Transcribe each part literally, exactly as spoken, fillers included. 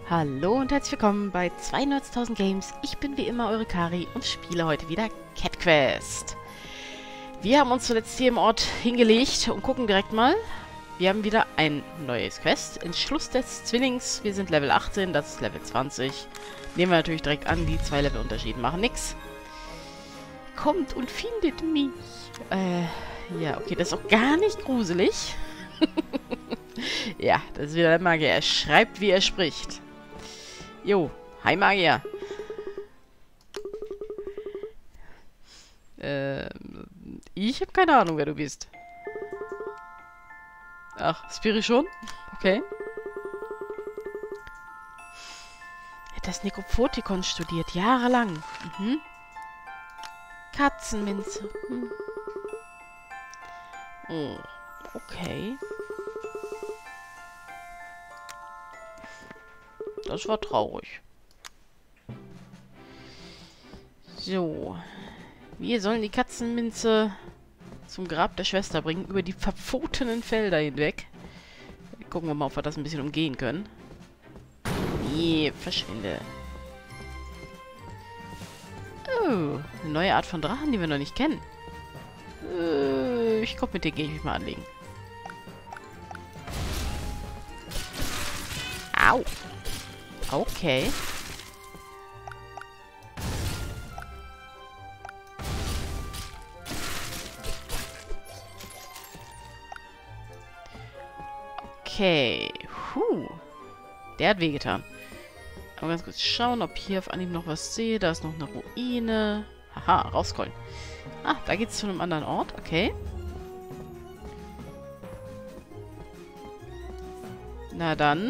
Hallo und herzlich willkommen bei zweiundneunzigtausend Games. Ich bin wie immer eure Kari und spiele heute wieder Cat Quest. Wir haben uns zuletzt hier im Ort hingelegt und gucken direkt mal. Wir haben wieder ein neues Quest. Entschluss des Zwillings. Wir sind Level achtzehn, das ist Level zwanzig. Nehmen wir natürlich direkt an, die zwei Level Unterschied machen nix. Kommt und findet mich. Äh, ja, okay, das ist auch gar nicht gruselig. Ja, das ist wieder der Magier. Er schreibt, wie er spricht. Jo, hi Magier. Ähm, ich habe keine Ahnung, wer du bist. Ach, Spiri schon? Okay. Er hat das Nekrophotikon studiert, jahrelang. Mhm. Katzenminze. Hm. Oh, okay. Das war traurig. So. Wir sollen die Katzenminze zum Grab der Schwester bringen, über die verpfotenen Felder hinweg. Gucken wir mal, ob wir das ein bisschen umgehen können. Nee, verschwinde. Oh, eine neue Art von Drachen, die wir noch nicht kennen. Äh, ich glaube, mit dir gehe ich mich mal anlegen. Au! Okay. Okay. Puh. Der hat wehgetan. Aber ganz kurz schauen, ob hier auf Anhieb noch was sehe. Da ist noch eine Ruine. Haha, rauskollen. Ah, da geht's zu einem anderen Ort. Okay. Na dann.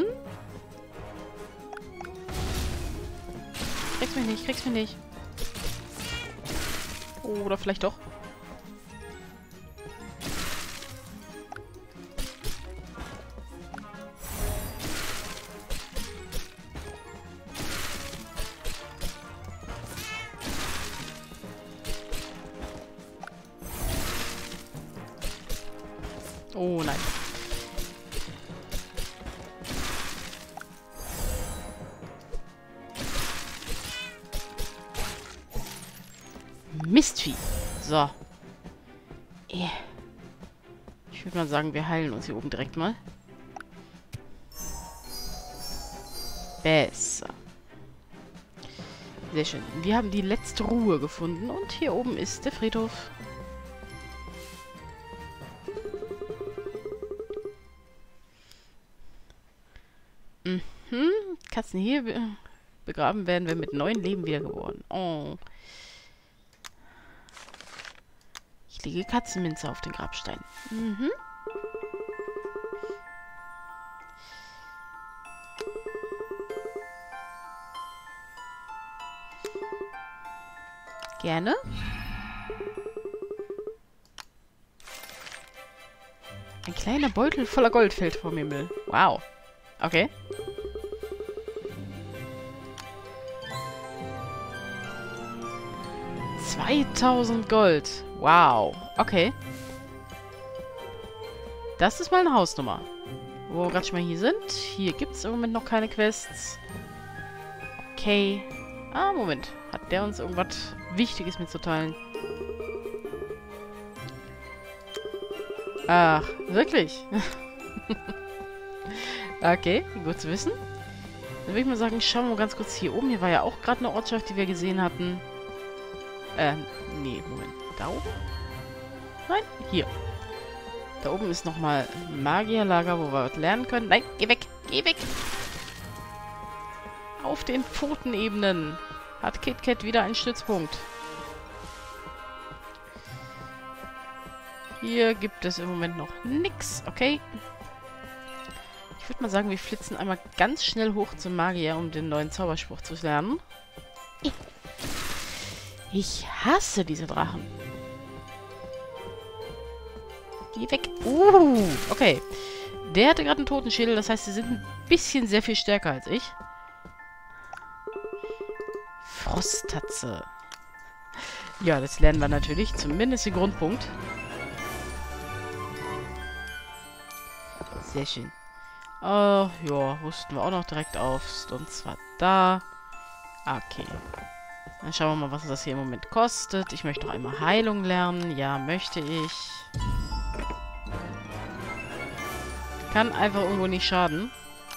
Kriegst mich nicht, kriegst mich nicht. Oh, oder vielleicht doch. Oh nein. Mistvieh. So. Yeah. Ich würde mal sagen, wir heilen uns hier oben direkt mal. Besser. Sehr schön. Wir haben die letzte Ruhe gefunden und hier oben ist der Friedhof. Mhm. Katzen hier be begraben werden wir mit neuen Leben wiedergeboren. Oh. Ich lege Katzenminze auf den Grabstein. Mhm. Gerne. Ein kleiner Beutel voller Gold fällt vom Himmel. Wow. Okay. zweitausend Gold. Wow. Okay. Das ist mal eine Hausnummer. Wo wir gerade schon mal hier sind. Hier gibt es im Moment noch keine Quests. Okay. Ah, Moment. Hat der uns irgendwas Wichtiges mitzuteilen? Ach, wirklich? Okay, gut zu wissen. Dann würde ich mal sagen, schauen wir mal ganz kurz hier oben. Hier war ja auch gerade eine Ortschaft, die wir gesehen hatten. Ähm, nee, Moment. Da oben? Nein, hier. Da oben ist nochmal ein Magierlager, wo wir was lernen können. Nein, geh weg, geh weg. Auf den Pfotenebenen hat KitKat wieder einen Stützpunkt. Hier gibt es im Moment noch nix. Okay. Ich würde mal sagen, wir flitzen einmal ganz schnell hoch zum Magier, um den neuen Zauberspruch zu lernen. Ich hasse diese Drachen. Geh weg. Uh, okay. Der hatte gerade einen Totenschädel, das heißt, sie sind ein bisschen sehr viel stärker als ich. Frosttatze. Ja, das lernen wir natürlich. Zumindest den Grundpunkt. Sehr schön. Äh, ja, rüsten wir auch noch direkt auf. Und zwar da. Okay. Dann schauen wir mal, was das hier im Moment kostet. Ich möchte noch einmal Heilung lernen. Ja, möchte ich. Kann einfach irgendwo nicht schaden.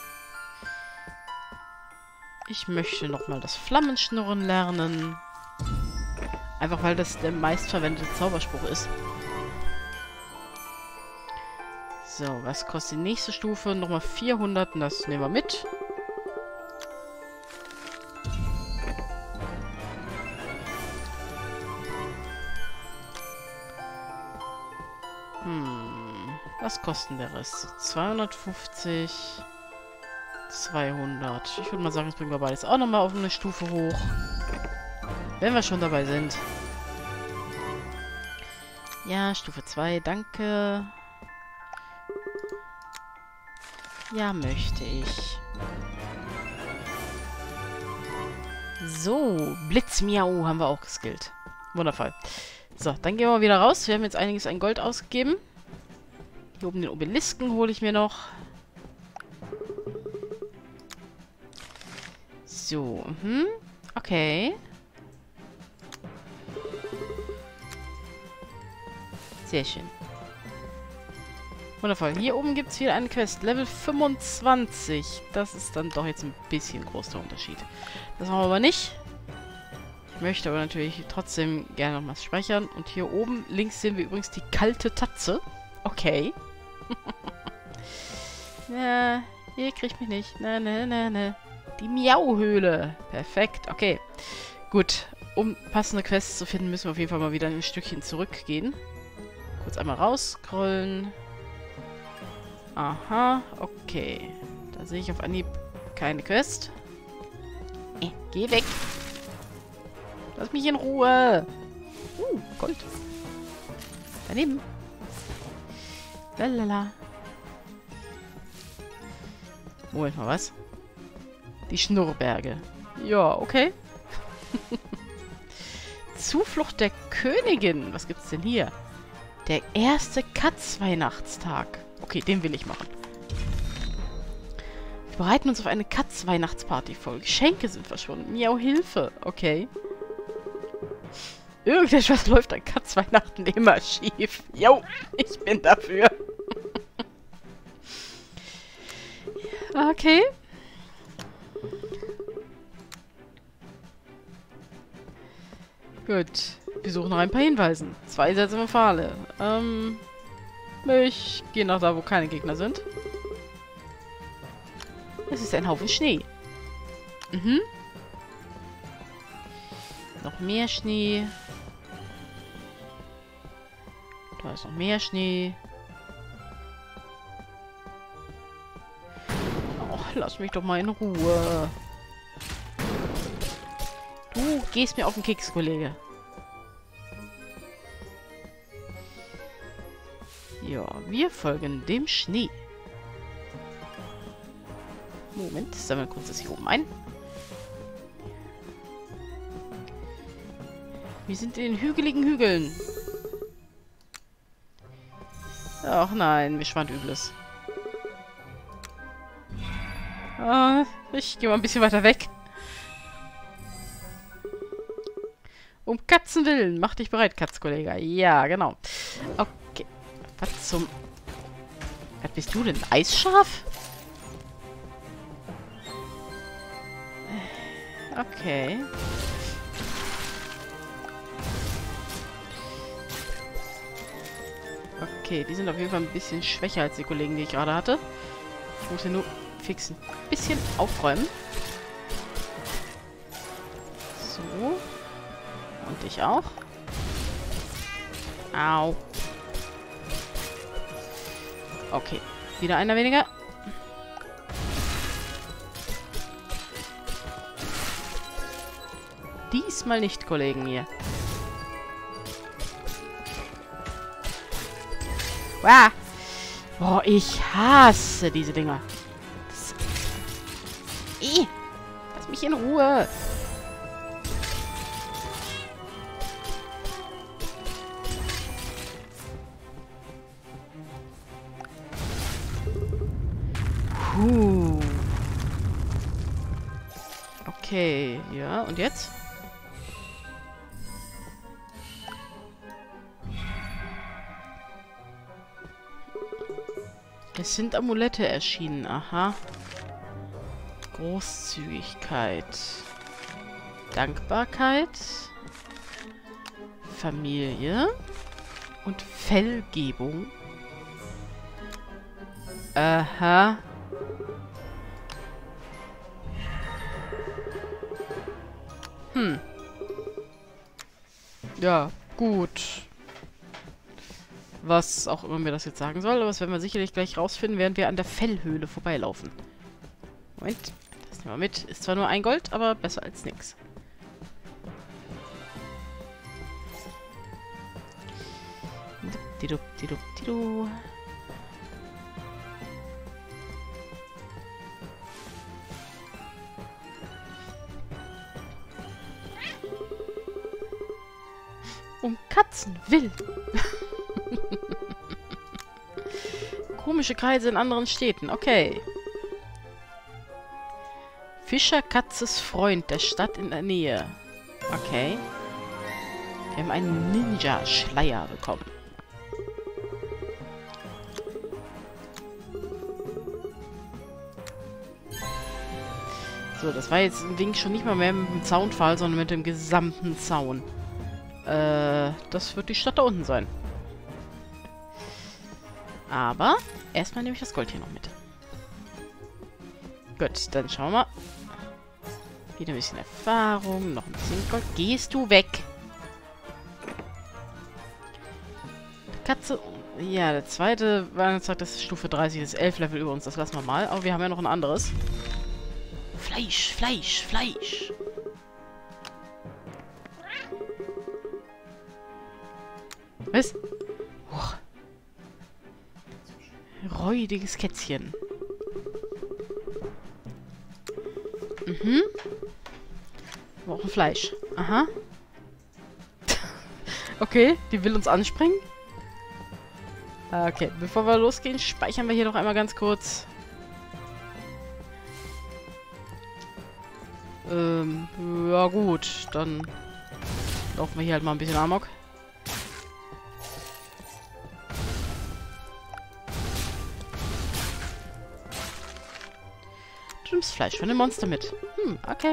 Ich möchte nochmal das Flammenschnurren lernen. Einfach weil das der meistverwendete Zauberspruch ist. So, was kostet die nächste Stufe? Nochmal vierhundert und das nehmen wir mit. Hm, was kosten der Rest? zweihundertfünfzig, zweihundert. Ich würde mal sagen, jetzt bringen wir beides auch nochmal auf eine Stufe hoch. Wenn wir schon dabei sind. Ja, Stufe zwei, danke. Ja, möchte ich. So, Blitzmiau haben wir auch geskillt. Wundervoll. So, dann gehen wir wieder raus. Wir haben jetzt einiges an Gold ausgegeben. Hier oben den Obelisken hole ich mir noch. So, mhm. Okay. Sehr schön. Wundervoll. Hier oben gibt es wieder eine Quest. Level fünfundzwanzig. Das ist dann doch jetzt ein bisschen groß der Unterschied. Das machen wir aber nicht. Ich möchte aber natürlich trotzdem gerne noch was speichern. Und hier oben links sehen wir übrigens die kalte Tatze. Okay. Ja, hier kriegt mich nicht. Ne, ne, ne, ne. Die Miauhöhle. Perfekt. Okay. Gut. Um passende Quests zu finden, müssen wir auf jeden Fall mal wieder ein Stückchen zurückgehen. Kurz einmal rausscrollen. Aha, okay. Da sehe ich auf Anhieb keine Quest. Äh, geh weg. Lass mich in Ruhe. Uh, Gold. Daneben. Lalala. Moment mal, was? Die Schnurrberge. Ja, okay. Zuflucht der Königin. Was gibt's denn hier? Der erste Katz-Weihnachtstag. Okay, den will ich machen. Wir bereiten uns auf eine Katz-Weihnachtsparty vor. Geschenke sind verschwunden. Miau, Hilfe. Okay. Irgendetwas läuft an Katz-Weihnachten immer schief. Jo, ich bin dafür. Okay. Gut. Wir suchen noch ein paar Hinweise. Zwei seltsame Pfahle. Ähm... Ich gehe nach da, wo keine Gegner sind. Es ist ein Haufen Schnee. Mhm. Noch mehr Schnee. Da ist noch mehr Schnee. Oh, lass mich doch mal in Ruhe. Du gehst mir auf den Keks, Kollege. Ja, wir folgen dem Schnee. Moment, sammeln wir kurz das hier oben ein. Wir sind in den hügeligen Hügeln. Ach nein, mir schwand Übles. Ah, ich gehe mal ein bisschen weiter weg. Um Katzen willen. Mach dich bereit, Katzkollege. Ja, genau. Okay. Was zum... Was bist du denn? Eisschaf? Okay. Okay, die sind auf jeden Fall ein bisschen schwächer als die Kollegen, die ich gerade hatte. Ich muss hier nur fixen. Ein bisschen aufräumen. So. Und dich auch. Au. Okay. Wieder einer weniger. Diesmal nicht, Kollegen hier. Wow. Boah, ich hasse diese Dinger. Das... Ih, lass mich in Ruhe. Okay, ja, und jetzt? Es sind Amulette erschienen, aha. Großzügigkeit. Dankbarkeit. Familie. Und Fellgebung. Aha. Hm. Ja, gut. Was auch immer mir das jetzt sagen soll, aber das werden wir sicherlich gleich rausfinden, während wir an der Fellhöhle vorbeilaufen. Moment, das nehmen wir mit. Ist zwar nur ein Gold, aber besser als nix. Didup, didup, didu. Um Katzen willen. Komische Kreise in anderen Städten. Okay. Fischer Katzes Freund der Stadt in der Nähe. Okay. Wir haben einen Ninja-Schleier bekommen. So, das war jetzt ein Ding schon nicht mal mehr mit dem Zaunpfahl, sondern mit dem gesamten Zaun. Äh, das wird die Stadt da unten sein. Aber erstmal nehme ich das Gold hier noch mit. Gut, dann schauen wir mal. Wieder ein bisschen Erfahrung, noch ein bisschen Gold. Gehst du weg? Katze. Ja, der zweite war sagt, das ist Stufe dreißig, das ist elf Level über uns. Das lassen wir mal. Aber wir haben ja noch ein anderes. Fleisch, Fleisch, Fleisch. Was? Oh. Räudiges Kätzchen. Mhm. Wir brauchen Fleisch. Aha. Okay, die will uns anspringen. Okay, bevor wir losgehen, speichern wir hier noch einmal ganz kurz. Ähm, ja gut, dann laufen wir hier halt mal ein bisschen Amok. Du nimmst Fleisch von dem Monster mit. Hm, okay.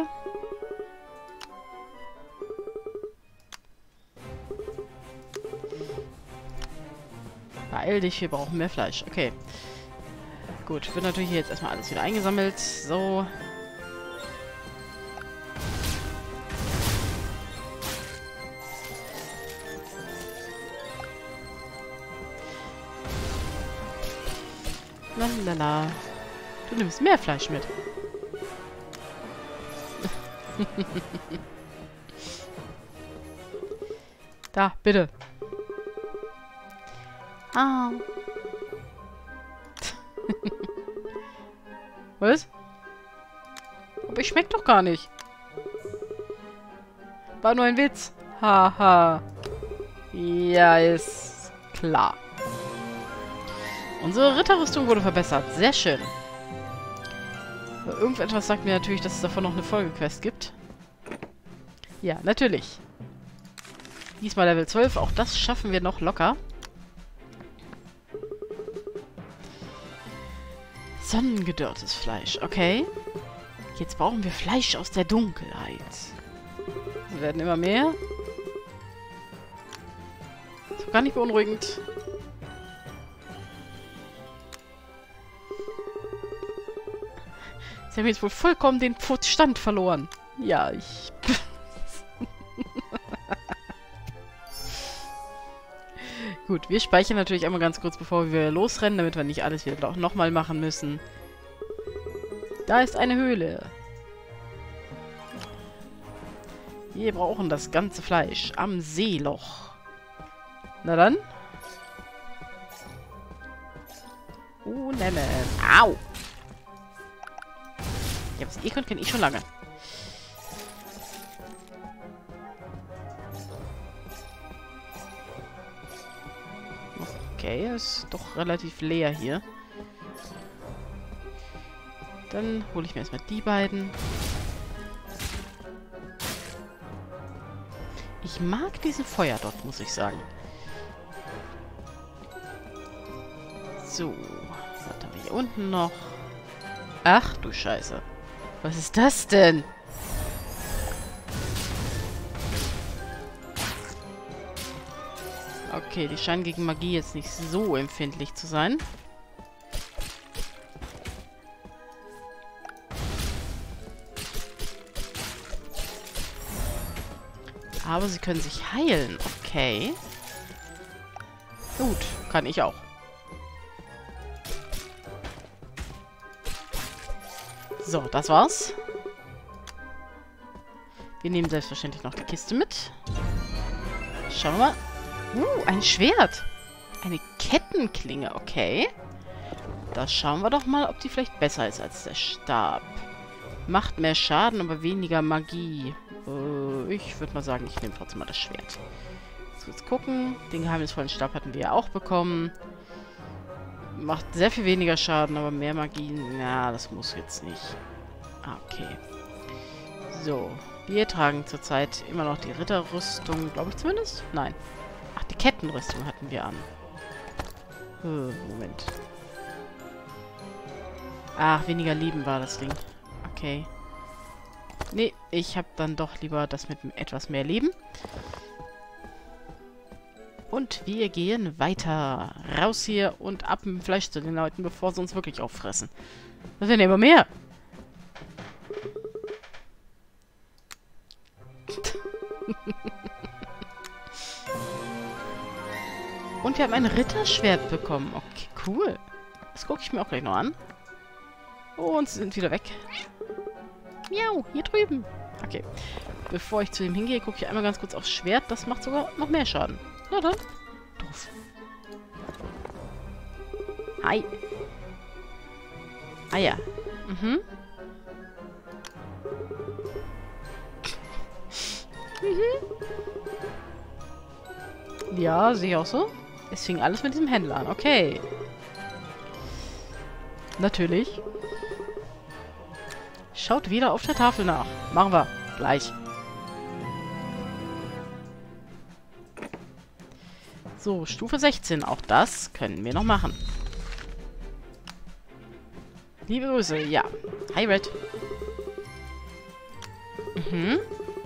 Beeil dich, wir brauchen mehr Fleisch. Okay. Gut, wird natürlich jetzt erstmal alles wieder eingesammelt. So. Lalala. Du nimmst mehr Fleisch mit. Da, bitte. Ah. Was? Aber ich schmeck doch gar nicht. War nur ein Witz. Haha. Ja, ist klar. Unsere Ritterrüstung wurde verbessert. Sehr schön. Aber irgendetwas sagt mir natürlich, dass es davon noch eine Folgequest gibt. Ja, natürlich. Diesmal Level zwölf. Auch das schaffen wir noch locker. Sonnengedörrtes Fleisch. Okay. Jetzt brauchen wir Fleisch aus der Dunkelheit. Sie werden immer mehr. Ist gar nicht beunruhigend. Sie haben jetzt wohl vollkommen den Verstand verloren. Ja, ich... Gut, wir speichern natürlich einmal ganz kurz, bevor wir losrennen, damit wir nicht alles wieder nochmal machen müssen. Da ist eine Höhle. Wir brauchen das ganze Fleisch am Seeloch. Na dann. Oh, nehmen. Au! Ja, was ihr könnt, kenne ich schon lange. Okay, ist doch relativ leer hier. Dann hole ich mir erstmal die beiden. Ich mag diesen Feuer dort, muss ich sagen. So. Was haben wir hier unten noch? Ach du Scheiße. Was ist das denn? Okay, die scheinen gegen Magie jetzt nicht so empfindlich zu sein. Aber sie können sich heilen. Okay. Gut, kann ich auch. So, das war's. Wir nehmen selbstverständlich noch die Kiste mit. Schauen wir mal. Uh, ein Schwert. Eine Kettenklinge, okay. Da schauen wir doch mal, ob die vielleicht besser ist als der Stab. Macht mehr Schaden, aber weniger Magie. Äh, ich würde mal sagen, ich nehme trotzdem mal das Schwert. So, jetzt gucken. Den geheimnisvollen Stab hatten wir ja auch bekommen. Macht sehr viel weniger Schaden, aber mehr Magie. Na, das muss jetzt nicht. Ah, okay. So. Wir tragen zurzeit immer noch die Ritterrüstung, glaube ich zumindest. Nein. Ach, die Kettenrüstung hatten wir an. Äh, Moment. Ach, weniger Leben war das Ding. Okay. Nee, ich habe dann doch lieber das mit etwas mehr Leben. Und wir gehen weiter. Raus hier und ab mit dem Fleisch zu den Leuten, bevor sie uns wirklich auffressen. Das werden ja immer mehr. Und wir haben ein Ritterschwert bekommen. Okay, cool. Das gucke ich mir auch gleich noch an. Oh, und sie sind wieder weg. Miau, hier drüben. Okay. Bevor ich zu ihm hingehe, gucke ich einmal ganz kurz aufs Schwert. Das macht sogar noch mehr Schaden. Na dann. Doof. Hi. Ah ja. Mhm. Mhm. Ja, sehe ich auch so. Es fing alles mit diesem Händler an. Okay. Natürlich. Schaut wieder auf der Tafel nach. Machen wir. Gleich. So, Stufe sechzehn. Auch das können wir noch machen. Liebe Grüße. Ja. Hi, Red. Mhm.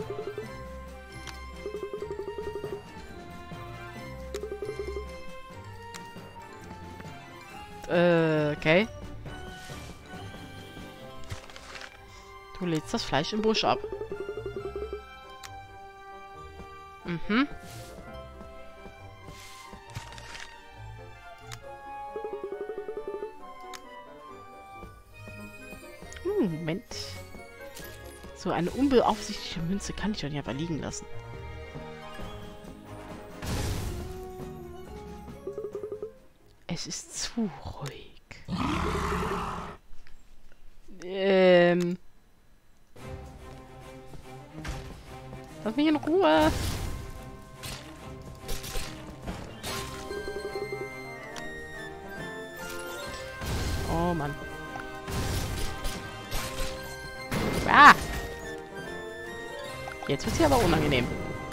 Äh, okay. Du lädst das Fleisch im Busch ab. Mhm. Hm, Moment. So, eine unbeaufsichtigte Münze kann ich doch nicht einfach liegen lassen. Es ist zu ruhig. Ähm. Lass mich in Ruhe. Oh Mann. Ah! Jetzt wird sie aber unangenehm.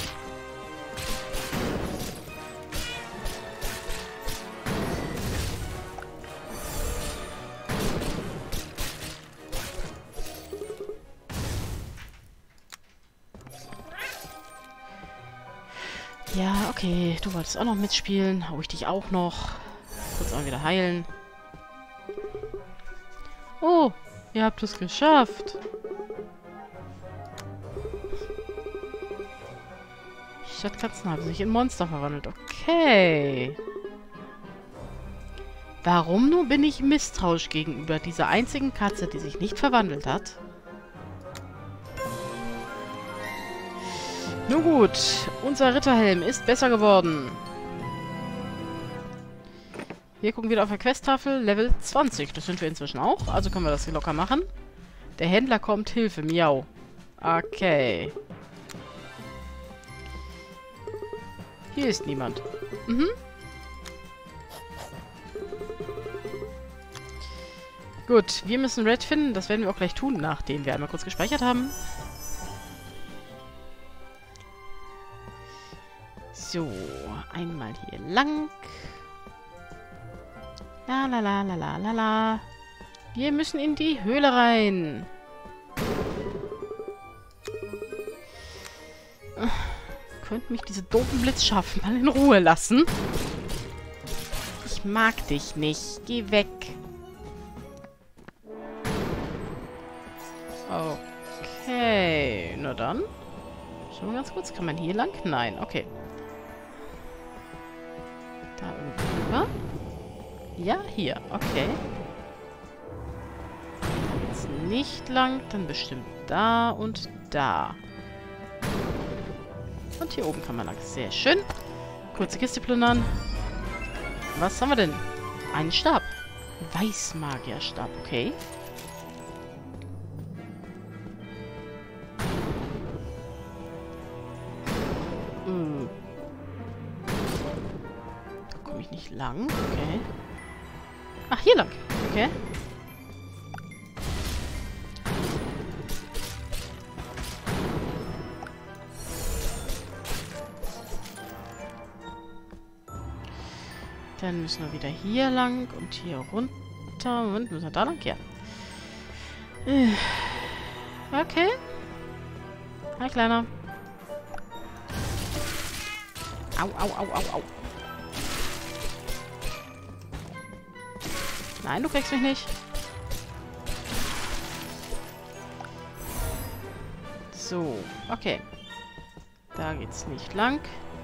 Ja, okay. Du wolltest auch noch mitspielen. Hau ich dich auch noch. Kurz mal wieder heilen. Oh, ihr habt es geschafft. Stadtkatzen haben sich in Monster verwandelt. Okay. Warum nur bin ich misstrauisch gegenüber dieser einzigen Katze, die sich nicht verwandelt hat? Nun gut, unser Ritterhelm ist besser geworden. Wir gucken wieder auf der Questtafel. Level zwanzig. Das sind wir inzwischen auch. Also können wir das hier locker machen. Der Händler kommt. Hilfe. Miau. Okay. Hier ist niemand. Mhm. Gut, wir müssen Red finden. Das werden wir auch gleich tun, nachdem wir einmal kurz gespeichert haben. So, einmal hier lang. La la la la la la la. Wir müssen in die Höhle rein. Könnt mich diese doofen Blitzschafen mal in Ruhe lassen? Ich mag dich nicht. Geh weg. Okay, na dann. Schauen wir ganz kurz. Kann man hier lang? Nein, okay. Da irgendwo rüber. Ja, hier. Okay. Jetzt nicht lang, dann bestimmt da und da. Und hier oben kann man lang. Sehr schön. Kurze Kiste plündern. Was haben wir denn? Einen Stab. Weißmagierstab, okay. Hm. Da komme ich nicht lang. Okay. Ach, hier lang. Okay. Dann müssen wir wieder hier lang und hier runter. Moment, müssen wir da lang? Ja. Okay. Hi, Kleiner. Au, au, au, au, au. Nein, du kriegst mich nicht. So, okay. Da geht's nicht lang.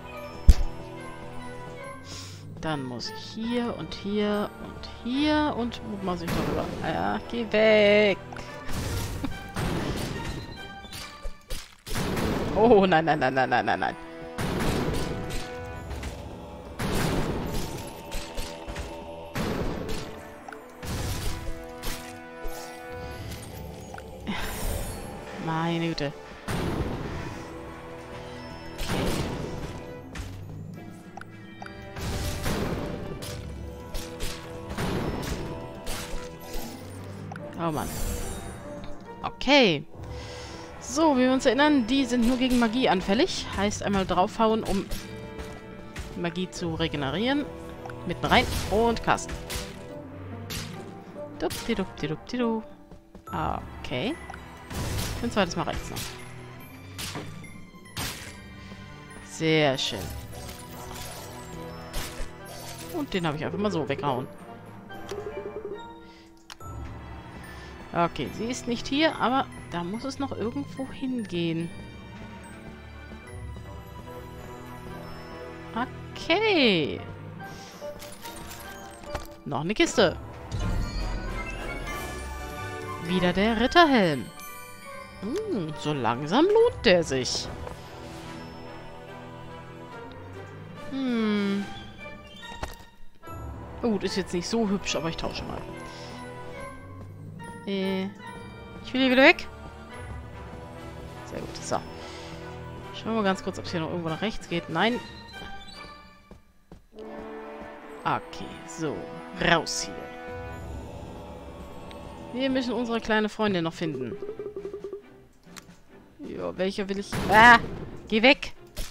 Dann muss ich hier und hier und hier und wo muss ich noch rüber? Ah ja, geh weg! Oh, nein, nein, nein, nein, nein, nein, nein. Meine Güte. Oh Mann. Okay. So, wie wir uns erinnern, die sind nur gegen Magie anfällig. Heißt einmal draufhauen, um Magie zu regenerieren. Mitten rein und casten. Dupdidup-didup-didu. Okay. Und zweites Mal rechts noch. Sehr schön. Und den habe ich einfach mal so weggehauen. Okay, sie ist nicht hier, aber da muss es noch irgendwo hingehen. Okay. Noch eine Kiste. Wieder der Ritterhelm. Hm, so langsam lohnt der sich. Hm. Oh, das ist jetzt nicht so hübsch, aber ich tausche mal. Äh, ich will hier wieder weg. Sehr gut, so. Schauen wir mal ganz kurz, ob es hier noch irgendwo nach rechts geht. Nein. Okay, so. Raus hier. Wir müssen unsere kleine Freundin noch finden. Ja, welcher will ich... Ah! Geh weg!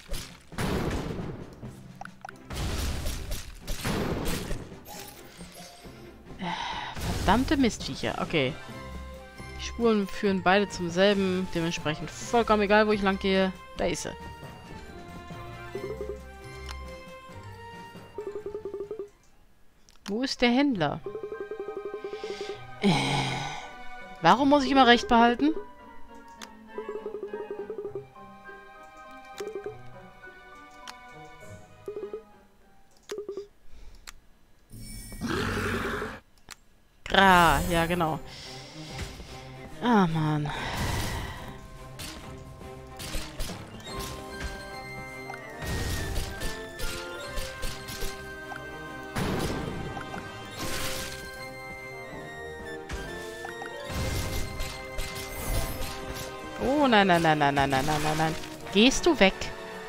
Verdammte Mistviecher. Okay. Die Spuren führen beide zum selben. Dementsprechend vollkommen egal, wo ich lang gehe. Da ist sie. Wo ist der Händler? Äh, warum muss ich immer recht behalten? Ah, ja, genau. Ah, Mann. Oh, nein, nein, nein, nein, nein, nein, nein, nein, nein. Gehst du weg?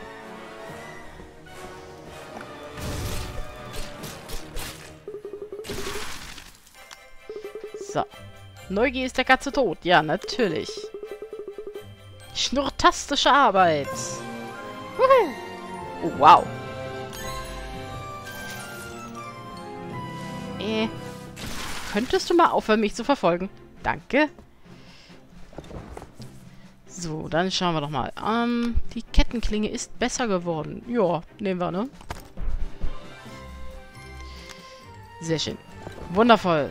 So. Neugier ist der Katze tot. Ja, natürlich. Schnurrtastische Arbeit. Wuhu. Oh, wow. Äh. Könntest du mal aufhören, mich zu verfolgen? Danke. So, dann schauen wir doch mal. Ähm, die Kettenklinge ist besser geworden. Ja, nehmen wir, ne? Sehr schön. Wundervoll.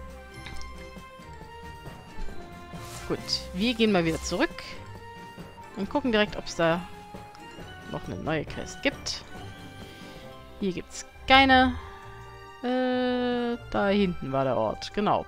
Gut, wir gehen mal wieder zurück. Und gucken direkt, ob es da noch eine neue Quest gibt. Hier gibt es keine. Äh, da hinten war der Ort. Genau.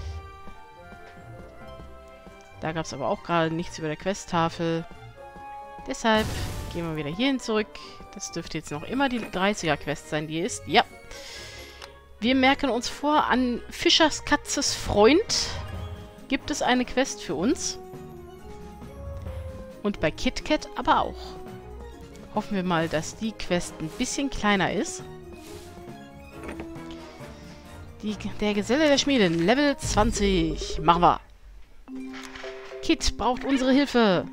Da gab es aber auch gerade nichts über der Questtafel. Deshalb gehen wir wieder hierhin zurück. Das dürfte jetzt noch immer die dreißiger-Quest sein, die ist. Ja. Wir merken uns vor, an Fischers Katzes Freund gibt es eine Quest für uns. Und bei KitKat aber auch. Hoffen wir mal, dass die Quest ein bisschen kleiner ist. Die, der Geselle der Schmiedin, Level zwanzig. Machen wir. Kit braucht unsere Hilfe.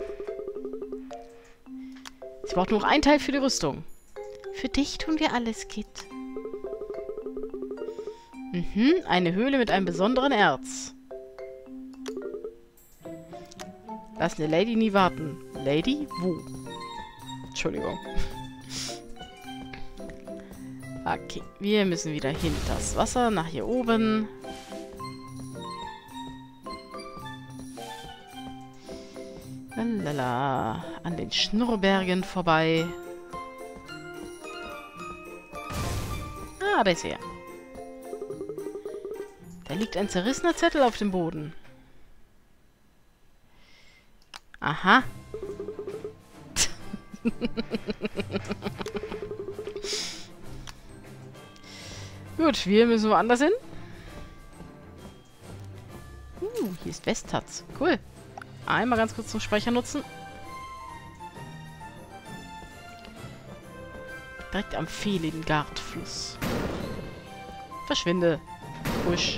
Sie braucht nur noch ein Teil für die Rüstung. Für dich tun wir alles, Kit. Mhm, eine Höhle mit einem besonderen Erz. Lass eine Lady nie warten. Lady? Wo? Entschuldigung. Okay, wir müssen wieder hinters Wasser, nach hier oben. Lalala, an den Schnurrbergen vorbei. Ah, da ist er. Da liegt ein zerrissener Zettel auf dem Boden. Aha. Gut, wir müssen woanders hin. Uh, hier ist Westhatz. Cool. Einmal ganz kurz zum Speicher nutzen. Direkt am Felingard-Fluss. Verschwinde. Busch.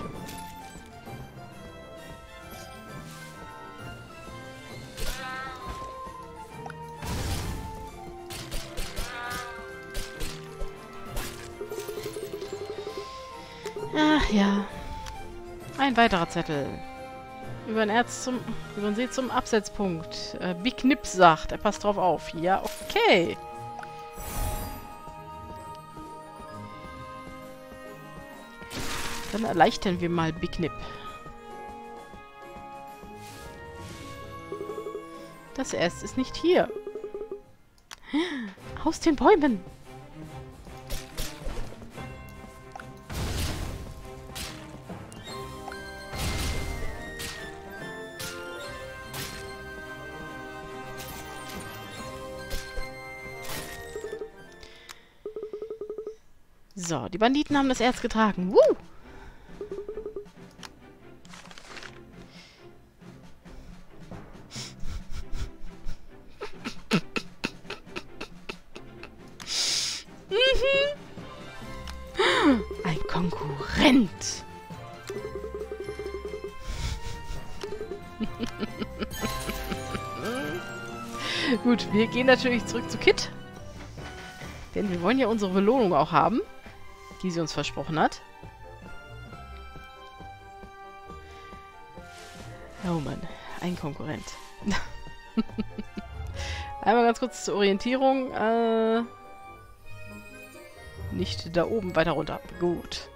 Ach ja. Ein weiterer Zettel. Über ein Erz zum... Über den See zum Absetzpunkt. Äh, Big Nip sagt, er passt drauf auf. Ja, okay. Dann erleichtern wir mal Big Nip. Das Erz ist nicht hier. Aus den Bäumen. So, die Banditen haben das Erz getragen. Woo! Mhm. Ein Konkurrent. Gut, wir gehen natürlich zurück zu Kit. Denn wir wollen ja unsere Belohnung auch haben, die sie uns versprochen hat. Oh Mann, ein Konkurrent. Einmal ganz kurz zur Orientierung. Äh, nicht da oben, weiter runter. Gut.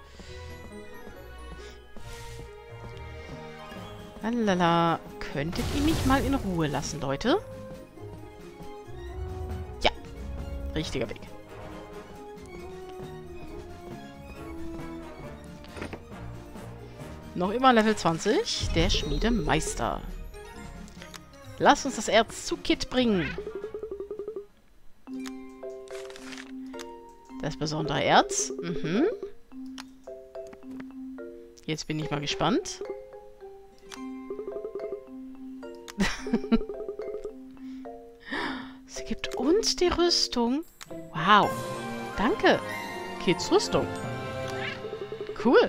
Lalala. Könntet ihr mich mal in Ruhe lassen, Leute? Ja. Richtiger Weg. Noch immer Level zwanzig, der Schmiedemeister. Lass uns das Erz zu Kit bringen. Das besondere Erz. Mhm. Jetzt bin ich mal gespannt. Sie gibt uns die Rüstung. Wow. Danke. Kits Rüstung. Cool.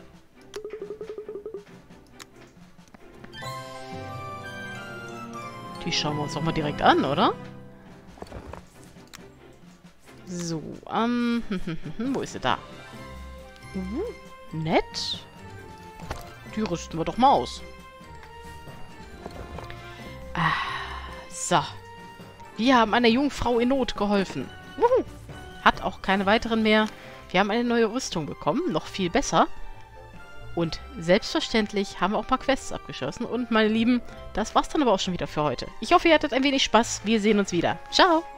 Die schauen wir uns doch mal direkt an, oder? So, ähm, wo ist sie da? Uh, Nett. Die rüsten wir doch mal aus. Ah, so. Wir haben einer jungen Frau in Not geholfen. Wuhu. Hat auch keine weiteren mehr. Wir haben eine neue Rüstung bekommen. Noch viel besser. Und selbstverständlich haben wir auch mal Quests abgeschlossen. Und meine Lieben, das war's dann aber auch schon wieder für heute. Ich hoffe, ihr hattet ein wenig Spaß. Wir sehen uns wieder. Ciao!